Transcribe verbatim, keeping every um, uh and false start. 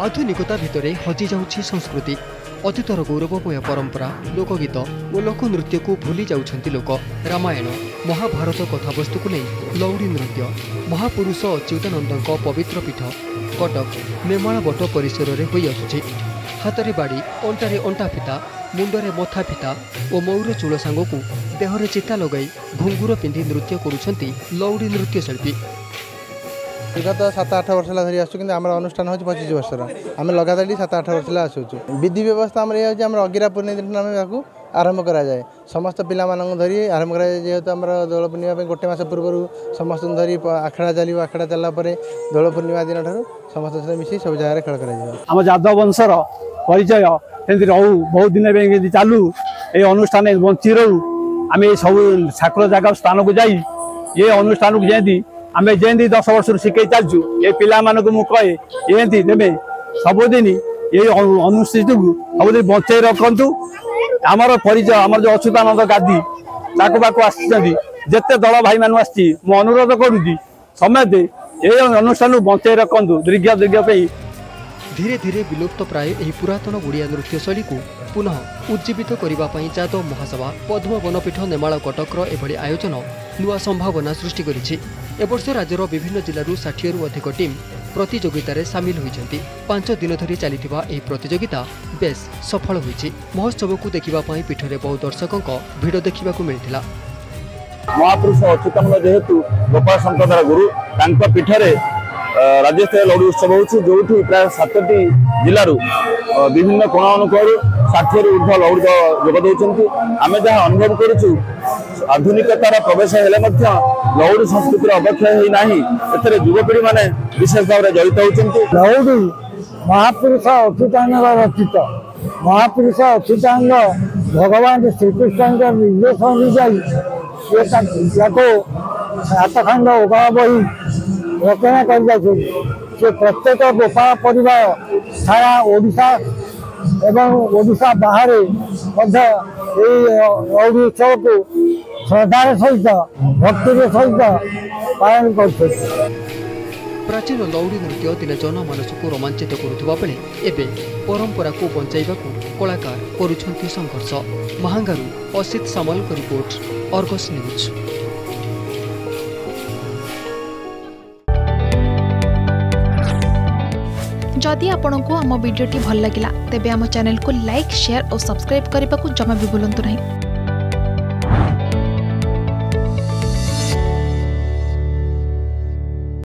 आधुनिकता भितर हजि जाउछि संस्कृति। अतीतर गौरवमय परंपरा, लोकगीत और लोकनृत्य को भूली जाउछंती लोक। रामायण महाभारत कथावस्तु को नहीं लौड़ी नृत्य महापुरुष अच्युतानंद पवित्र पीठ कटक नेमाल बट परिसर में होई आसुछि। हाथ में बाड़ी, अंटारे अंटा फिता, मुंडरे मथा फिता और मयूर चूल सांगकू देहरे चिता लगाई घुंगुर पिंधि नृत्य करुछंती लौड़ी नृत्यशिल्पी। विगत सात आठ वर्ष धरी आसु कि आम अनुष्ठान हो पचिश वर्षर आम लगातार सात आठ वर्ष आसूँ। विधि व्यवस्था आम ये अगिरा पूर्णिमा दिन आम आरंभ कराए समस्त पिला धरी आरंभ कराए जेहेतु आम दोल पूर्णिमा गोटे मस पूर्व समस्त धरी आखड़ा चलो आखड़ा चलला दोल पूर्णिमा दिन ठार समस्त सहित मिसी सब जगह खेल कर यादव वंशर परिचय एमती रहू बहुत दिन चालू ये अनुष्ठान बंची रहू आम सब ठाकुर जगह स्थान को जाई ये अनुष्ठान को जमी आम जमी दस वर्ष शिखे चलचु ये पिला मुझे कहे एमती देवे सबुदिन ये अनुष्ठित को सबुदिन बचाई रखु। आमर परिचय आमर जो अच्युतानंद गादी ताकू पाक आते दल भाई मान आसी मु अनुरोध करुँगी समस्ते ये अनुष्ठान बचाई रखु दीर्घ दीर्घ। धीरे धीरे विलुप्त प्राय एही पुरातन ओडिया नृत्यशैली को पुनः उज्जीवित करने जादव महासभा पद्म वनपीठ नेमाल कटकर एभली आयोजन नुआ संभावना सृष्टि करिछि। एवर्ष राज्यर विभिन्न जिलूर षाठी रु अधिक टीम प्रतियोगितार सामिल होइछन्ति। पांच दिन धरी चलिथिबा एही प्रतियोगिता बेस सफल होइछि। महोत्सव को देखिबा पई पीठरे बहु दर्शकों भिड़ देखा मिलथिला। महापुरुष अच्युतानंद जेहेतु गोपाल संप्रदाय गुरु तांका पीठरे राज्यस्तरीय लौड़ी उत्सव होची जो प्राय सातटी जिलूर विभिन्न कोण अनुकोण षाठी रु ऊर्ध्व लौड़ी जोग दौरान आम जहाँ अनुभव करुचु आधुनिकतार प्रवेश हेले लौड़ी संस्कृतिर अवक्षय होना युवपीढ़ी मैंने विशेष भाव में जड़ित होती। लौड़ी महापुरुष अच्युतानंद रचित महापुरुष अच्युतानंद भगवान श्रीकृष्ण निर्देश अनुଯାयी हाथखंड उगा बही रचना कर प्रत्येक गोपाल परिवार सारा ओडिशा एवं ओडिशा बाहर लौड़ी उत्सव को श्रद्धार सहित भक्तिर सहित पालन कर। प्राचीन लौड़ी नृत्य दिन जनमानस को रोमांचित करुवा बेले एबे परंपरा को बंचाइबा कलाकार करुछंती संघर्ष। महांगारू असित सामल को रिपोर्ट, अर्गस न्यूज। जदि आपंक आम भिडी भल लगा तेब आम चैनल को लाइक, शेयर और सब्सक्राइब करने को जमा भी भूलु नहीं।